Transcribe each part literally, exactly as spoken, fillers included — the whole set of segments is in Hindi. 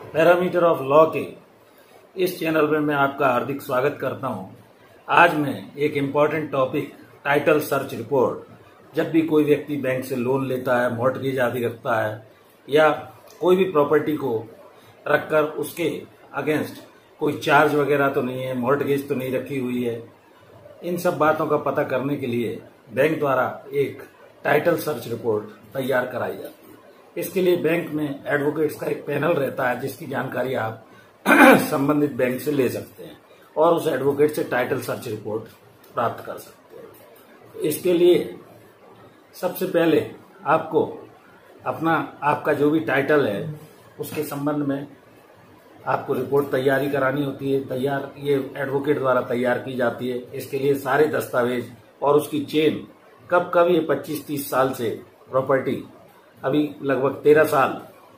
पैरामीटर ऑफ लॉ के इस चैनल में मैं आपका हार्दिक स्वागत करता हूं। आज मैं एक important topic title search report, जब भी कोई व्यक्ति बैंक से लोन लेता है, मॉर्टगेज आदि रखता है या कोई भी प्रॉपर्टी को रखकर उसके अगेंस्ट कोई चार्ज वगैरह तो नहीं है, मॉर्टगेज तो नहीं रखी हुई है, इन सब बातों का पता करने के लिए बैंक द्वारा एक टाइटल सर्च रिपोर्ट तैयार कराई जाती है। इसके लिए बैंक में एडवोकेट्स का एक पैनल रहता है जिसकी जानकारी आप संबंधित बैंक से ले सकते हैं और उस एडवोकेट से टाइटल सर्च रिपोर्ट प्राप्त कर सकते हैं। इसके लिए सबसे पहले आपको अपना आपका जो भी टाइटल है उसके संबंध में आपको रिपोर्ट तैयारी करानी होती है। तैयार ये एडवोकेट द्वारा तैयार की जाती है। इसके लिए सारे दस्तावेज और उसकी चेन कब कब ये पच्चीस तीस साल से प्रॉपर्टी, अभी लगभग तेरह साल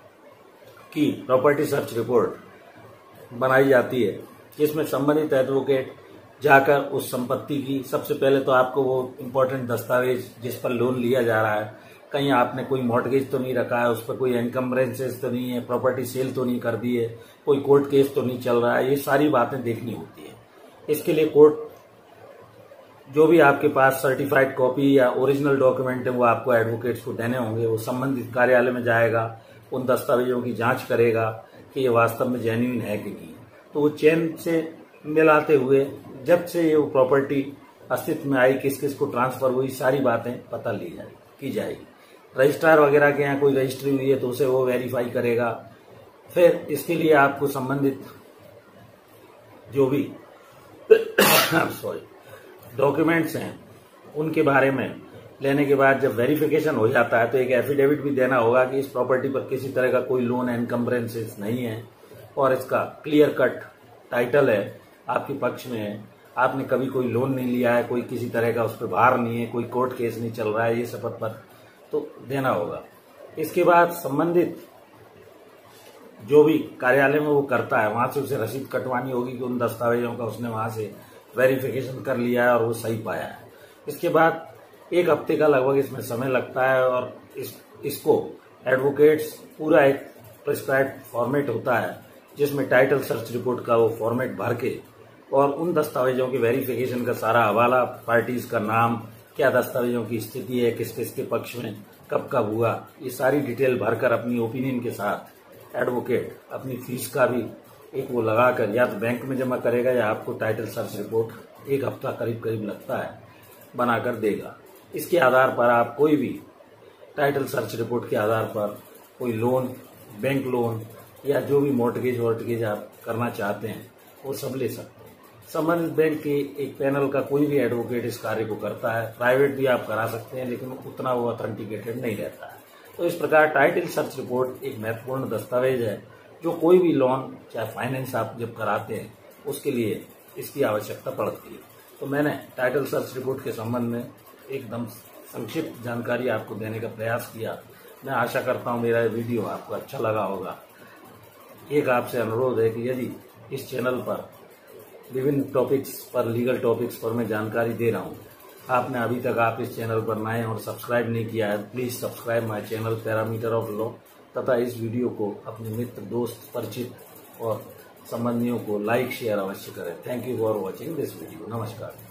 की प्रॉपर्टी सर्च रिपोर्ट बनाई जाती है, जिसमें संबंधित एडवोकेट जाकर उस संपत्ति की सबसे पहले तो आपको वो इम्पोर्टेंट दस्तावेज जिस पर लोन लिया जा रहा है, कहीं आपने कोई मॉर्टगेज तो नहीं रखा है, उस पर कोई एनकम्बरेंसेस तो नहीं है, प्रॉपर्टी सेल तो नहीं कर दी है, कोई कोर्ट केस तो नहीं चल रहा है, ये सारी बातें देखनी होती है। इसके लिए कोर्ट जो भी आपके पास सर्टिफाइड कॉपी या ओरिजिनल डॉक्यूमेंट है वो आपको एडवोकेट्स को देने होंगे। वो संबंधित कार्यालय में जाएगा, उन दस्तावेजों की जांच करेगा कि ये वास्तव में जेन्युइन है कि नहीं। तो वो चेन से मिलाते हुए जब से ये वो प्रॉपर्टी अस्तित्व में आई, किस किस को ट्रांसफर हुई, सारी बातें पता ली जाए की जाएगी। रजिस्ट्रार वगैरह के यहाँ कोई रजिस्ट्री हुई है तो उसे वो वेरीफाई करेगा। फिर इसके लिए आपको संबंधित जो भी सॉरी डॉक्यूमेंट्स हैं उनके बारे में लेने के बाद जब वेरिफिकेशन हो जाता है तो एक एफिडेविट भी देना होगा कि इस प्रॉपर्टी पर किसी तरह का कोई लोन एनकम्बरेंसेस नहीं है और इसका क्लियर कट टाइटल है, आपके पक्ष में है, आपने कभी कोई लोन नहीं लिया है, कोई किसी तरह का उस पर भार नहीं है, कोई कोर्ट केस नहीं चल रहा है, ये शपथ पर तो देना होगा। इसके बाद संबंधित जो भी कार्यालय में वो करता है वहां से उसे रसीद कटवानी होगी कि उन दस्तावेजों का उसने वहां से वेरिफिकेशन कर लिया है और वो सही पाया है। इसके बाद एक हफ्ते का लगभग इसमें समय लगता है और इस इसको एडवोकेट्स पूरा एक प्रिस्क्राइब्ड फॉर्मेट होता है जिसमें टाइटल सर्च रिपोर्ट का वो फॉर्मेट भर के और उन दस्तावेजों के वेरिफिकेशन का सारा हवाला, पार्टीज का नाम, क्या दस्तावेजों की स्थिति है, किस किस के पक्ष में कब कब हुआ, ये सारी डिटेल भरकर अपनी ओपिनियन के साथ एडवोकेट अपनी फीस का भी एक वो लगाकर या तो बैंक में जमा करेगा या आपको टाइटल सर्च रिपोर्ट एक हफ्ता करीब करीब लगता है बनाकर देगा। इसके आधार पर आप कोई भी टाइटल सर्च रिपोर्ट के आधार पर कोई लोन, बैंक लोन या जो भी मॉर्टगेज वॉर्टगेज आप करना चाहते हैं वो सब ले सकते हैं। संबंधित बैंक के एक पैनल का कोई भी एडवोकेट इस कार्य को करता है। प्राइवेट भी आप करा सकते हैं लेकिन उतना वो ऑथेंटिकेटेड नहीं रहता है। तो इस प्रकार टाइटल सर्च रिपोर्ट एक महत्वपूर्ण दस्तावेज है जो कोई भी लोन चाहे फाइनेंस आप जब कराते हैं उसके लिए इसकी आवश्यकता पड़ती है। तो मैंने टाइटल सर्च रिपोर्ट के संबंध में एकदम संक्षिप्त जानकारी आपको देने का प्रयास किया। मैं आशा करता हूं मेरा वीडियो आपको अच्छा लगा होगा। एक आपसे अनुरोध है कि यदि इस चैनल पर विभिन्न टॉपिक्स पर, लीगल टॉपिक्स पर मैं जानकारी दे रहा हूं, आपने अभी तक आप इस चैनल पर नए और सब्सक्राइब नहीं किया है, please subscribe my channel parameter of law तथा इस वीडियो को अपने मित्र, दोस्त, परिचित और संबंधियों को लाइक शेयर अवश्य करें। Thank you for watching this video. नमस्कार।